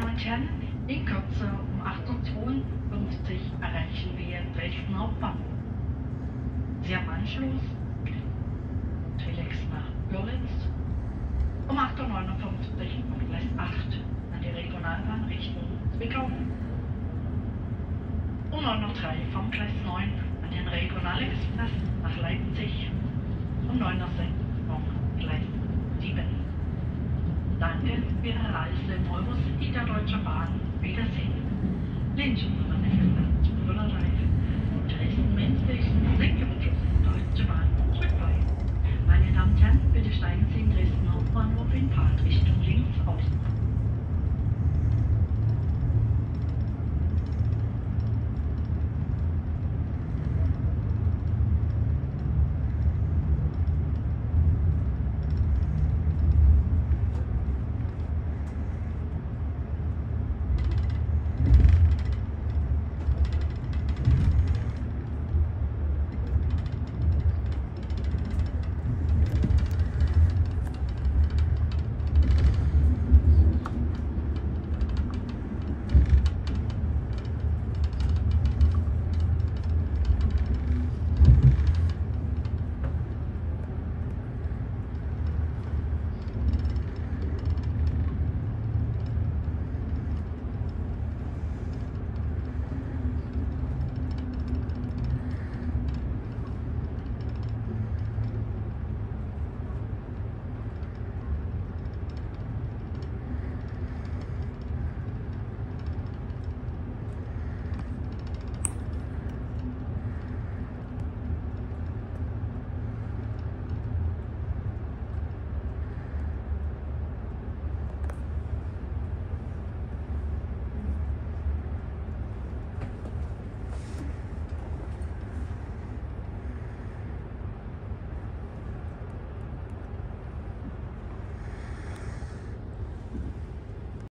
Damen und Herren, in Kürze um 8:52 Uhr erreichen wir Dresden Hauptbahnhof. Sie am Anschluss Telex nach Görlitz. Um 8:59 Uhr und Gleis 8 an die Regionalbahn Richtung Zwickau. Um 9:03 Uhr vom Gleis 9 an den Regionalexpress nach Leipzig. Um 9:06 Uhr vom Gleis 7. Danke für Ihre Reise im Euro